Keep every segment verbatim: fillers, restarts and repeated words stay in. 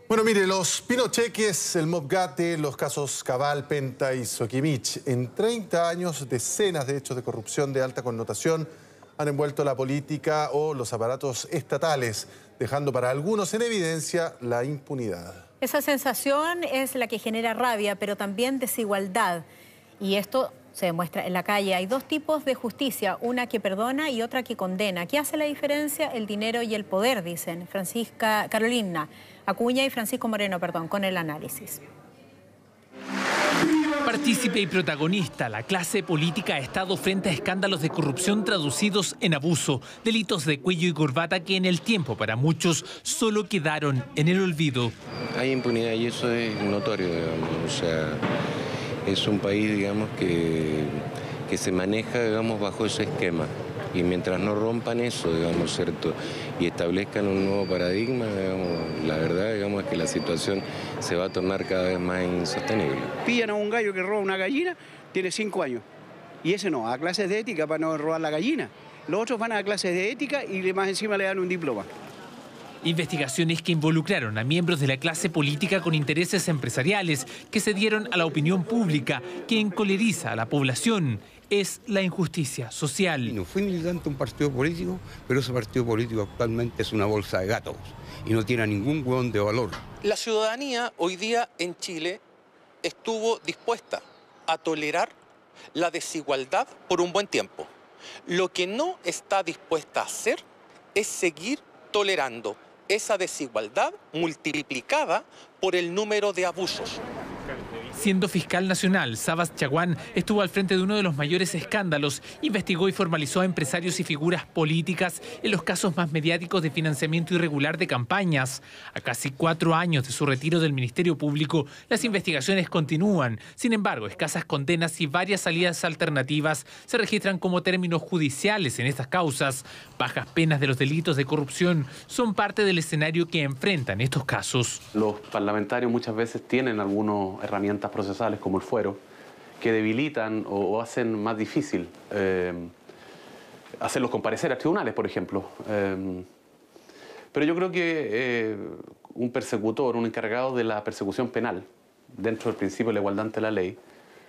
Bueno, mire, los pinocheques, el Mobgate, los casos Cabal, Penta y Soquimich. En treinta años, decenas de hechos de corrupción de alta connotación han envuelto la política o los aparatos estatales, dejando para algunos en evidencia la impunidad. Esa sensación es la que genera rabia, pero también desigualdad. Y esto se demuestra en la calle. Hay dos tipos de justicia, una que perdona y otra que condena. ¿Qué hace la diferencia? El dinero y el poder, dicen Francisca Carolina Acuña y Francisco Moreno, perdón, con el análisis. Partícipe y protagonista, la clase política ha estado frente a escándalos de corrupción traducidos en abuso, delitos de cuello y corbata que en el tiempo para muchos solo quedaron en el olvido. Hay impunidad y eso es notorio, digamos, o sea, es un país, digamos, que, que se maneja, digamos, bajo ese esquema. Y mientras no rompan eso, digamos, ¿cierto? Y establezcan un nuevo paradigma, digamos, la verdad, digamos, es que la situación se va a tornar cada vez más insostenible. Pillan a un gallo que roba una gallina, tiene cinco años. Y ese no, a clases de ética para no robar la gallina. Los otros van a clases de ética y más encima le dan un diploma. Investigaciones que involucraron a miembros de la clase política con intereses empresariales que se dieron a la opinión pública, que encoleriza a la población. Es la injusticia social. No fui militante de un partido político, pero ese partido político actualmente es una bolsa de gatos y no tiene ningún hueón de valor. La ciudadanía hoy día en Chile estuvo dispuesta a tolerar la desigualdad por un buen tiempo. Lo que no está dispuesta a hacer es seguir tolerando esa desigualdad multiplicada por el número de abusos. Siendo fiscal nacional, Sabas Chaguán estuvo al frente de uno de los mayores escándalos, investigó y formalizó a empresarios y figuras políticas en los casos más mediáticos de financiamiento irregular de campañas. A casi cuatro años de su retiro del Ministerio Público, las investigaciones continúan. Sin embargo, escasas condenas y varias salidas alternativas se registran como términos judiciales en estas causas. Bajas penas de los delitos de corrupción son parte del escenario que enfrentan estos casos. Los parlamentarios muchas veces tienen algunas herramientas procesales como el fuero, que debilitan o, o hacen más difícil eh, hacerlos comparecer a tribunales, por ejemplo. Eh, pero yo creo que eh, un persecutor, un encargado de la persecución penal, dentro del principio de la igualdad ante la ley,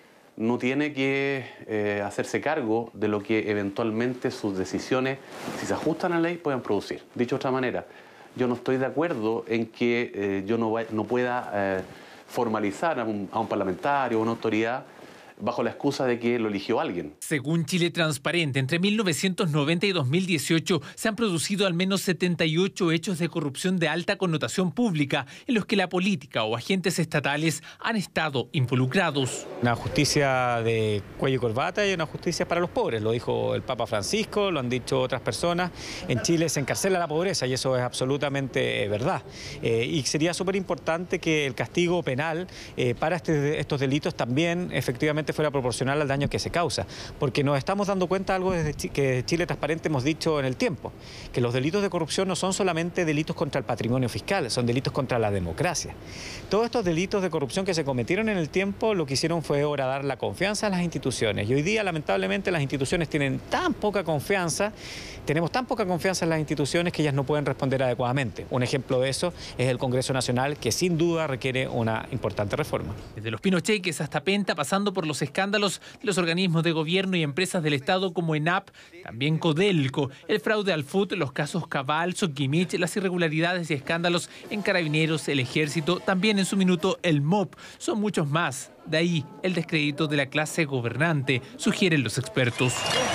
no tiene que eh, hacerse cargo de lo que eventualmente sus decisiones, si se ajustan a la ley, puedan producir. Dicho de otra manera, yo no estoy de acuerdo en que eh, yo no, no pueda eh, formalizar a un, a un parlamentario o una autoridad bajo la excusa de que lo eligió alguien. Según Chile Transparente, entre mil novecientos noventa y dos mil dieciocho se han producido al menos setenta y ocho hechos de corrupción de alta connotación pública en los que la política o agentes estatales han estado involucrados. Una justicia de cuello y corbata y una justicia para los pobres, lo dijo el Papa Francisco, lo han dicho otras personas. En Chile se encarcela la pobreza y eso es absolutamente verdad. Eh, y sería súper importante que el castigo penal eh, para este, estos delitos también efectivamente fuera proporcional al daño que se causa, porque nos estamos dando cuenta de algo desde Ch que Chile Transparente hemos dicho en el tiempo, que los delitos de corrupción no son solamente delitos contra el patrimonio fiscal, son delitos contra la democracia. Todos estos delitos de corrupción que se cometieron en el tiempo lo que hicieron fue horadar la confianza en las instituciones y hoy día lamentablemente las instituciones tienen tan poca confianza, tenemos tan poca confianza en las instituciones que ellas no pueden responder adecuadamente. Un ejemplo de eso es el Congreso Nacional, que sin duda requiere una importante reforma. Desde los pinocheques hasta Penta, pasando por los escándalos de los organismos de gobierno y empresas del Estado como ENAP, también Codelco, el fraude al F U T, los casos Cabal, Soquimich, las irregularidades y escándalos en Carabineros, el Ejército, también en su minuto el M O P. Son muchos más. De ahí el descrédito de la clase gobernante, sugieren los expertos.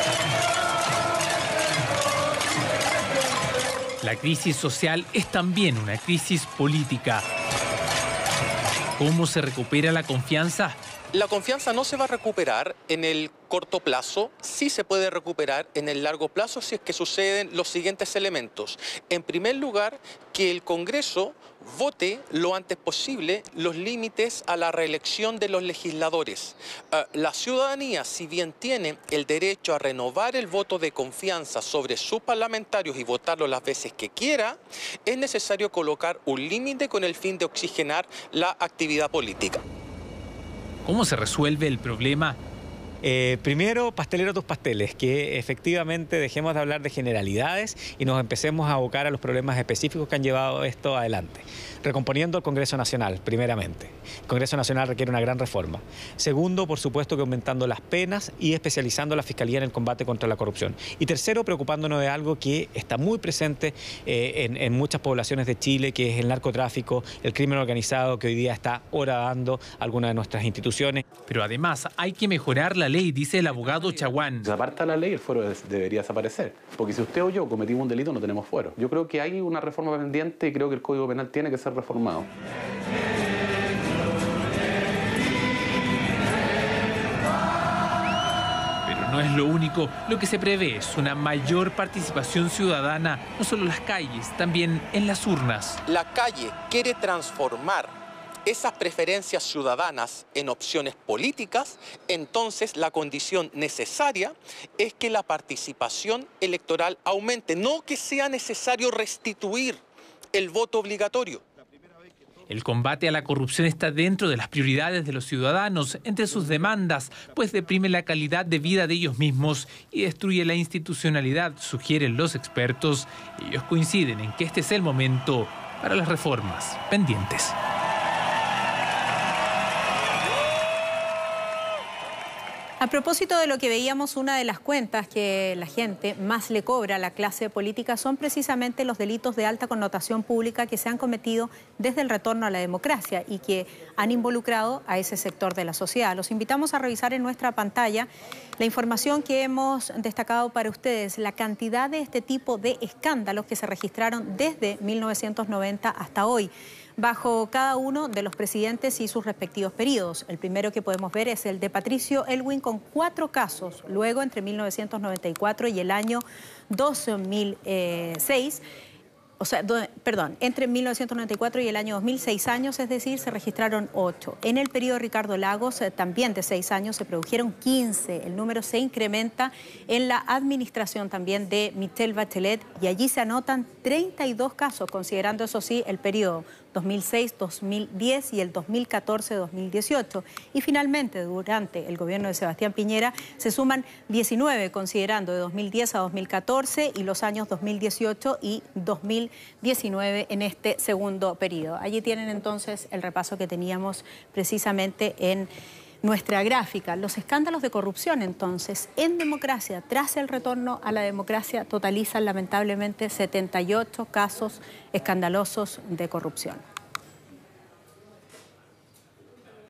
La crisis social es también una crisis política. ¿Cómo se recupera la confianza? La confianza no se va a recuperar en el corto plazo, sí se puede recuperar en el largo plazo si es que suceden los siguientes elementos. En primer lugar, que el Congreso vote lo antes posible los límites a la reelección de los legisladores. Uh, la ciudadanía, si bien tiene el derecho a renovar el voto de confianza sobre sus parlamentarios y votarlo las veces que quiera, es necesario colocar un límite con el fin de oxigenar la actividad política. ¿Cómo se resuelve el problema? Eh, primero, pastelero tus pasteles, que efectivamente dejemos de hablar de generalidades y nos empecemos a abocar a los problemas específicos que han llevado esto adelante. Recomponiendo el Congreso Nacional, primeramente. El Congreso Nacional requiere una gran reforma. Segundo, por supuesto que aumentando las penas y especializando a la Fiscalía en el combate contra la corrupción. Y tercero, preocupándonos de algo que está muy presente eh, en, en muchas poblaciones de Chile, que es el narcotráfico, el crimen organizado, que hoy día está horadando algunas de nuestras instituciones. Pero además hay que mejorar la ley, dice el abogado Chaguán. Si aparta la ley, el fuero debería desaparecer. Porque si usted o yo cometimos un delito, no tenemos fuero. Yo creo que hay una reforma pendiente y creo que el Código Penal tiene que ser reformado. Pero no es lo único. Lo que se prevé es una mayor participación ciudadana, no solo en las calles, también en las urnas. La calle quiere transformar esas preferencias ciudadanas en opciones políticas, entonces la condición necesaria es que la participación electoral aumente, no que sea necesario restituir el voto obligatorio. El combate a la corrupción está dentro de las prioridades de los ciudadanos, entre sus demandas, pues deprime la calidad de vida de ellos mismos y destruye la institucionalidad, sugieren los expertos. Ellos coinciden en que este es el momento para las reformas pendientes. A propósito de lo que veíamos, una de las cuentas que la gente más le cobra a la clase política son precisamente los delitos de alta connotación pública que se han cometido desde el retorno a la democracia y que han involucrado a ese sector de la sociedad. Los invitamos a revisar en nuestra pantalla la información que hemos destacado para ustedes, la cantidad de este tipo de escándalos que se registraron desde mil novecientos noventa hasta hoy, bajo cada uno de los presidentes y sus respectivos periodos. El primero que podemos ver es el de Patricio Elwin con cuatro casos, luego entre mil novecientos noventa y cuatro y el año dos mil seis, o sea, do, perdón, entre mil novecientos noventa y cuatro y el año dos mil, seis años, es decir, se registraron ocho. En el periodo de Ricardo Lagos, eh, también de seis años, se produjeron quince. El número se incrementa en la administración también de Michelle Bachelet y allí se anotan treinta y dos casos, considerando eso sí el periodo dos mil seis dos mil diez y el dos mil catorce dos mil dieciocho. Y finalmente, durante el gobierno de Sebastián Piñera, se suman diecinueve, considerando de dos mil diez a dos mil catorce y los años dos mil dieciocho y dos mil diecinueve en este segundo periodo. Allí tienen entonces el repaso que teníamos precisamente en nuestra gráfica. Los escándalos de corrupción, entonces, en democracia, tras el retorno a la democracia, totalizan lamentablemente setenta y ocho casos escandalosos de corrupción.